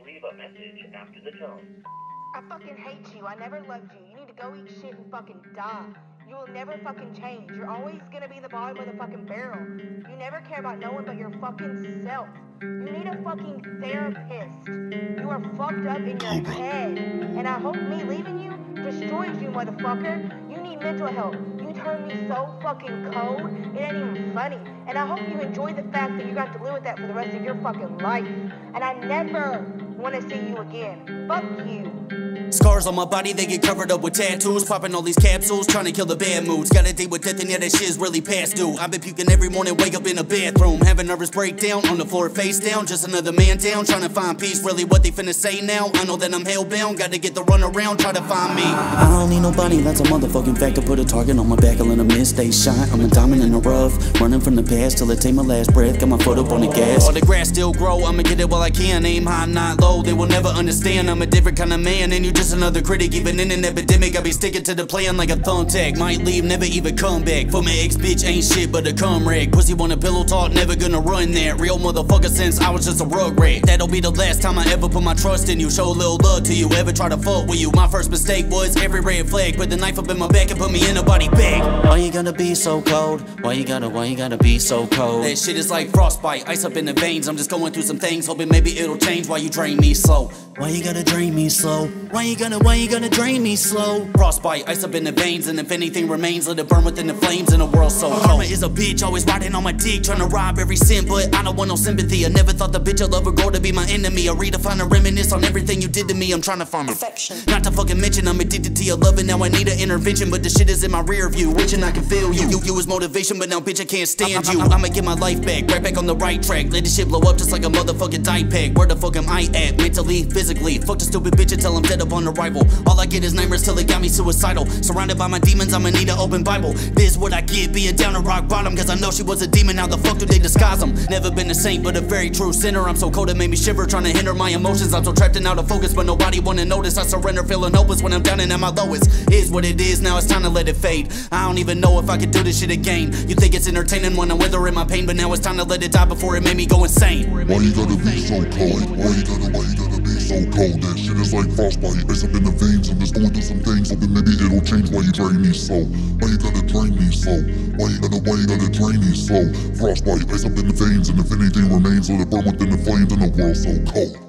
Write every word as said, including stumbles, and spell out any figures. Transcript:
leave a message after the tone. I fucking hate you. I never loved you. You need to go eat shit and fucking die. You will never fucking change. You're always gonna be the bottom of the fucking barrel. You never care about no one but your fucking self. You need a fucking therapist. You are fucked up in your head. And I hope me leaving you destroys you, motherfucker. You need mental help. You turned me so fucking cold, it ain't even funny. And I hope you enjoy the fact that you got to live with that for the rest of your fucking life. And I never want to see you again. Fuck you. Scars on my body, they get covered up with tattoos. Popping all these capsules, trying to kill the bad moods. Gotta deal with death and yeah, that shit's really past due. I've been puking every morning, wake up in a bathroom. Have a nervous breakdown, on the floor face down. Just another man down, trying to find peace. Really what they finna say now? I know that I'm hellbound, gotta get the run around, try to find me. I don't need nobody, that's a motherfucking fact. To put a target on my back, I'll let a miss, stay shot. I'm a diamond in the rough, running from the past till I take my last breath. Got my foot up on the gas. All the grass still grow, I'ma get it while I can. Aim high, not low, they will never understand. I'm a different kind of man, and you just another critic. Even in an epidemic, I be sticking to the plan like a thumbtack. Might leave, never even come back. For my ex-bitch ain't shit but a cum rag. Pussy want a pillow talk, never gonna run that. Real motherfucker since I was just a rug rat. That'll be the last time I ever put my trust in you. Show a little love to you, ever try to fuck with you. My first mistake was every red flag. Put the knife up in my back and put me in a body bag. Why you gonna be so cold? Why you gotta, why you gotta be so cold? That shit is like frostbite, ice up in the veins. I'm just going through some things, hoping maybe it'll change. Why you drain me slow? Why you gotta drain me slow? Why you gonna, why you gonna drain me slow? Frostbite, ice up in the veins, and if anything remains, let it burn within the flames in a world so cold. Karma is a bitch, always riding on my dick, trying to rob every sin, but I don't want no sympathy. I never thought the bitch I love would grow to be my enemy. I redefine and reminisce on everything you did to me. I'm trying to find affection. Not to fucking mention, I'm addicted to your love, and now I need an intervention, but the shit is in my rear view, wishing I can feel you. You, you was motivation, but now bitch I can't stand you. I'ma get my life back, right back on the right track. Let this shit blow up just like a motherfucking die pack. Where the fuck am I at? Mentally, physically. Fuck the stupid bitch until I'm dead upon arrival. All I get is nightmares till it got me suicidal. Surrounded by my demons, I'ma need an open Bible. This is what I get, being down to rock bottom. Cause I know she was a demon, how the fuck do they disguise them? Never been a saint, but a very true sinner. I'm so cold it made me shiver, trying to hinder my emotions. I'm so trapped and out of focus, but nobody wanna notice. I surrender, feeling hopeless when I'm down and at my lowest. Is what it is, now it's time to let it fade. I don't even know if I could do this shit again. You think it's entertaining when I'm withering my pain, but now it's time to let it die before it made me go insane. Why you gotta be so cold? Why you gotta, why you gotta be so cold? That shit is like frostbite, ice up in the veins. I'm just going through some things, hoping maybe it'll change. Why you drain me so? Why you gotta drain me so? Why you gotta, why you gotta drain me so? Frostbite, ice up in the veins, and if anything remains, let it burn within the flames in a world so cold.